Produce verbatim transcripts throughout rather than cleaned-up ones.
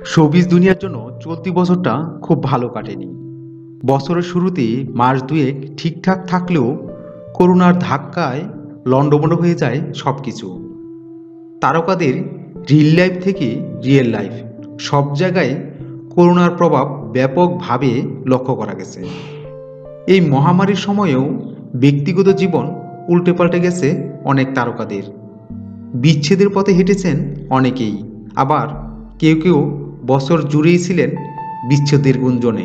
Showbiz দুনিয়ার জন্য চলতি বছরটা খুব ভালো কাটেনি। বছরের শুরুতে মাস দুয়েক ঠিকঠাক থাকলেও করোনার ধাক্কায় লণ্ডভণ্ড হয়ে যায় সব কিছু। তারকাদের রিল লাইফ থেকে রিয়েল লাইফ সব জায়গায় করোনার প্রভাব ব্যাপকভাবে লক্ষ্য করা গেছে। এই মহামারীর সময়েও ব্যক্তিগত জীবন উল্টে পাল্টে গেছে অনেক তারকাদের। বিচ্ছেদের পথে হেঁটেছেন অনেকেই, আবার কেউ কেউ বছর জুড়েই ছিলেন বিচ্ছেদের গুঞ্জনে।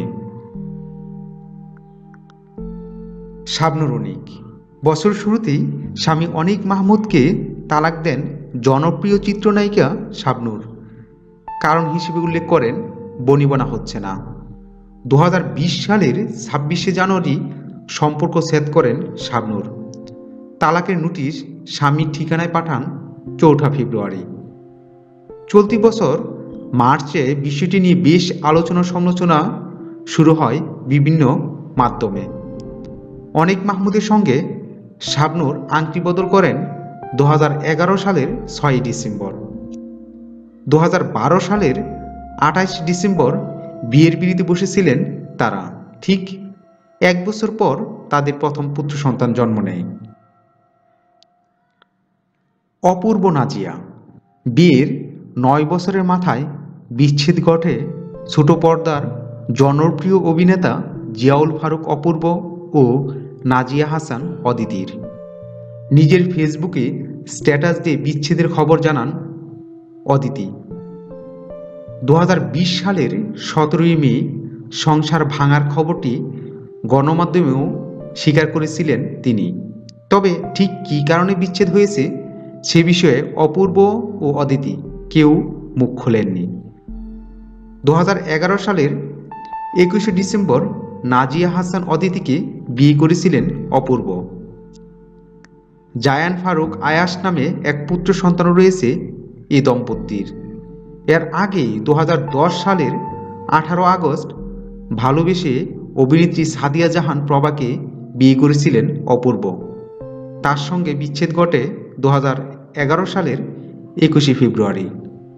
শাবনূর অনিক বছর শুরুতেই স্বামী অনিক মাহমুদকে তালাক দেন জনপ্রিয় চিত্রনায়িকা শাবনূর। কারণ হিসেবে উল্লেখ করেন বনিবনা হচ্ছে না। দু হাজার বিশ সালের ছাব্বিশে জানুয়ারি সম্পর্ক ছেদ করেন শাবনূর। তালাকের নোটিশ স্বামীর ঠিকানায় পাঠান চৌঠা ফেব্রুয়ারি। চলতি বছর মার্চে বিষয়টি নিয়ে বেশ আলোচনা সমালোচনা শুরু হয় বিভিন্ন মাধ্যমে। অনিক মাহমুদের সঙ্গে শাবনূর আংটি বদল করেন দু হাজার এগারো সালের ছয়ই ডিসেম্বর। দু হাজার বারো সালের আঠাশ ডিসেম্বর বিয়ের পিঁড়িতে বসেছিলেন তারা। ঠিক এক বছর পর তাদের প্রথম পুত্র সন্তান জন্ম নেয়। অপূর্ব নাজিয়া বিয়ের নয় বছরের মাথায় বিচ্ছেদ ঘটে ছোট পর্দার জনপ্রিয় অভিনেতা জিয়াউল ফারুক অপূর্ব ও নাজিয়া হাসান অদিতির। নিজের ফেসবুকে স্ট্যাটাস দিয়ে বিচ্ছেদের খবর জানান অদিতি। দু হাজার বিশ সালের সতেরোই মে সংসার ভাঙার খবরটি গণমাধ্যমেও স্বীকার করেছিলেন তিনি। তবে ঠিক কী কারণে বিচ্ছেদ হয়েছে সে বিষয়ে অপূর্ব ও অদিতি কেউ মুখ খোলেননি। দু হাজার এগারো সালের একুশে ডিসেম্বর নাজিয়া হাসান অদিতিকে বিয়ে করেছিলেন অপূর্ব। জায়ান ফারুক আয়াস নামে এক পুত্র সন্তান রয়েছে এই দম্পতির। এর আগে দু হাজার দশ সালের আঠারো আগস্ট ভালোবেসে অভিনেত্রী সাদিয়া জাহান প্রভাকে বিয়ে করেছিলেন অপূর্ব। তার সঙ্গে বিচ্ছেদ ঘটে দু হাজার এগারো সালের একুশে ফেব্রুয়ারি।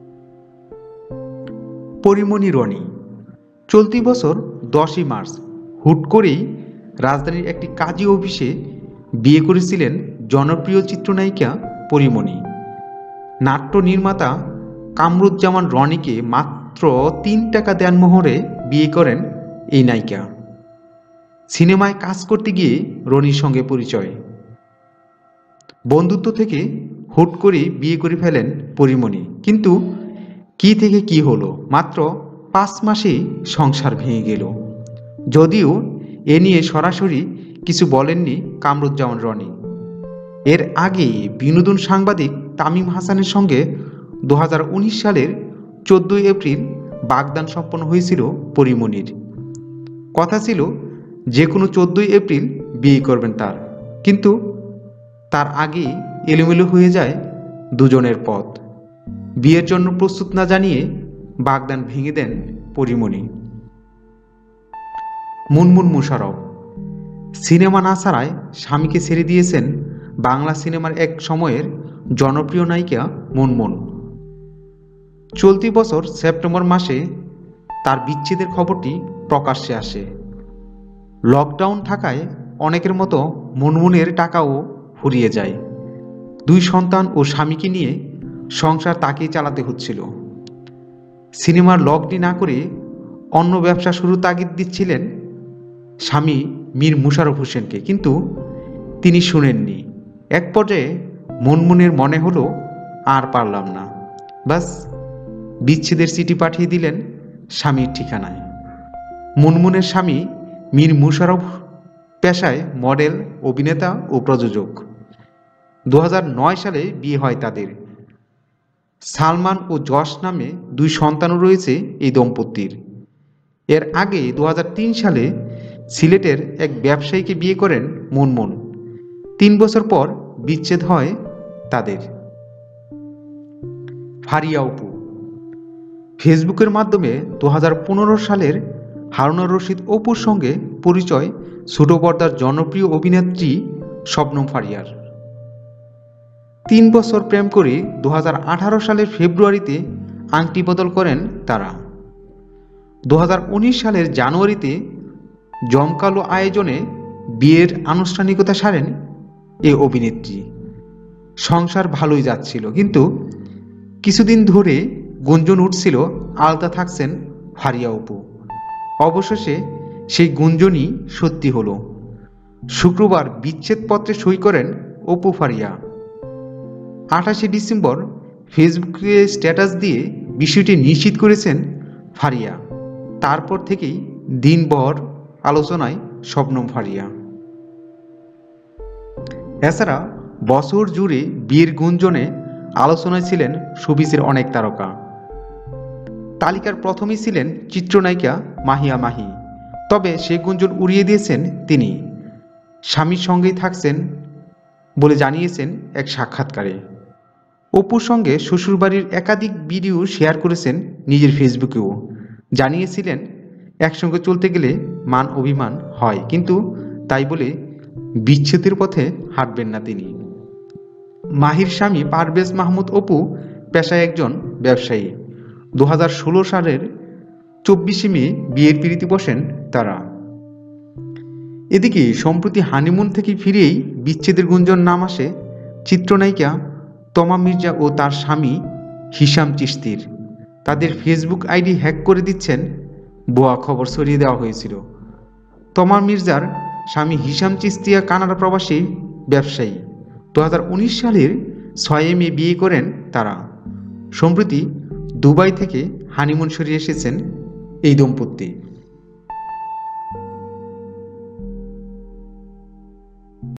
পরিমণি রনি চলতি বছর দশই মার্চ হুট করেই রাজধানীর একটি কাজী অফিসে বিয়ে করেছিলেন জনপ্রিয় চিত্রনায়িকা পরিমণি। নাট্য নির্মাতা কামরুজ্জামান রনিকে মাত্র তিন টাকা দেনমোহরে বিয়ে করেন এই নায়িকা। সিনেমায় কাজ করতে গিয়ে রনির সঙ্গে পরিচয়। বন্ধুত্ব থেকে হুট করে বিয়ে করে ফেলেন পরিমণি। কিন্তু কি থেকে কি হলো, মাত্র পাঁচ মাসেই সংসার ভেঙে গেল। যদিও এ নিয়ে সরাসরি কিছু বলেননি কামরুজ্জামান রনি। এর আগে বিনোদন সাংবাদিক তামিম হাসানের সঙ্গে দু হাজার উনিশ সালের চোদ্দোই এপ্রিল বাগদান সম্পন্ন হয়েছিল পরিমণির। কথা ছিল যে কোনো চোদ্দোই এপ্রিল বিয়ে করবেন তার, কিন্তু তার আগেই এলোমেলো হয়ে যায় দুজনের পথ। বিয়ের জন্য প্রস্তুত না জানিয়ে বাগদান ভেঙে দেন পরিমণি। মুনমুন মোশাররফ সিনেমা না ছাড়ায় স্বামীকে ছেড়ে দিয়েছেন বাংলা সিনেমার এক সময়ের জনপ্রিয় নায়িকা মুনমুন। চলতি বছর সেপ্টেম্বর মাসে তার বিচ্ছেদের খবরটি প্রকাশ্যে আসে। লকডাউন থাকায় অনেকের মতো মুনমুনের টাকাও ফুরিয়ে যায়। দুই সন্তান ও স্বামীকে নিয়ে সংসার তাকেই চালাতে হচ্ছিল। সিনেমার লকডি না করে অন্য ব্যবসা শুরুর তাগিদ দিচ্ছিলেন স্বামী মীর মুশাররফ হোসেনকে, কিন্তু তিনি শুনেননি। এক পর্যায়ে মুনমুনের মনে হলো আর পারলাম না, বাস বিচ্ছেদের চিঠি পাঠিয়ে দিলেন স্বামীর ঠিকানায়। মুনমুনের স্বামী মীর মুশাররফ পেশায় মডেল, অভিনেতা ও প্রযোজক। দু হাজার নয় সালে বিয়ে হয় তাদের। সালমান ও যশ নামে দুই সন্তানও রয়েছে এই দম্পতির। এর আগে দু হাজার তিন সালে সিলেটের এক ব্যবসায়ীকে বিয়ে করেন মুনমুন। তিন বছর পর বিচ্ছেদ হয় তাদের। ফারিয়া অপু ফেসবুকের মাধ্যমে দু হাজার পনেরো সালের হারুনুর রশিদ অপুর সঙ্গে পরিচয় ছোট পর্দার জনপ্রিয় অভিনেত্রী শবনম ফারিয়ার। তিন বছর প্রেম করে দু হাজার আঠারো সালের ফেব্রুয়ারিতে আংটি বদল করেন তারা। দু হাজার উনিশ সালের জানুয়ারিতে জমকালো আয়োজনে বিয়ের আনুষ্ঠানিকতা সারেন এ অভিনেত্রী। সংসার ভালোই যাচ্ছিল, কিন্তু কিছুদিন ধরে গুঞ্জন উঠছিল আলাদা থাকছেন ফারিয়া অপু। অবশেষে সেই গুঞ্জনই সত্যি হলো। শুক্রবার বিচ্ছেদপত্রে সই করেন অপু ফারিয়া। আঠাশে ডিসেম্বর ফেসবুকে স্ট্যাটাস দিয়ে বিষয়টি নিশ্চিত করেছেন ফারিয়া। তারপর থেকেই দিনভর আলোচনায় শবনম ফারিয়া। এছাড়া বছর জুড়ে বিয়ের গুঞ্জনে আলোচনায় ছিলেন শোবিজের অনেক তারকা। তালিকার প্রথমেই ছিলেন চিত্রনায়িকা মাহিয়া মাহি। তবে সে গুঞ্জন উড়িয়ে দিয়েছেন তিনি। স্বামীর সঙ্গেই থাকছেন বলে জানিয়েছেন এক সাক্ষাৎকারে। অপুর সঙ্গে শ্বশুরবাড়ির একাধিক ভিডিও শেয়ার করেছেন নিজের ফেসবুকেও। জানিয়েছিলেন একসঙ্গে চলতে গেলে মান অভিমান হয়, কিন্তু তাই বলে বিচ্ছেদের পথে হাঁটবেন না তিনি। মাহির স্বামী পারভেজ মাহমুদ অপু পেশায় একজন ব্যবসায়ী। দু হাজার ষোলো সালের চব্বিশে মে বিয়ের পিঁড়িতে বসেন তারা। এদিকে সম্প্রতি হানিমুন থেকে ফিরেই বিচ্ছেদের গুঞ্জন নাম আসে চিত্রনায়িকা তমা মির্জা ও তার স্বামী হিশাম চিশতির। তাদের ফেসবুক আইডি হ্যাক করে দিচ্ছেন ভুয়া খবর ছড়িয়ে দেওয়া হয়েছিল। তমা মির্জার স্বামী হিশাম চিশতিয়া কানাডা প্রবাসী ব্যবসায়ী। দু হাজার উনিশ সালের ছয় মে বিয়ে করেন তারা। সম্প্রতি দুবাই থেকে হানিমুন সরিয়ে এসেছেন এই দম্পতি।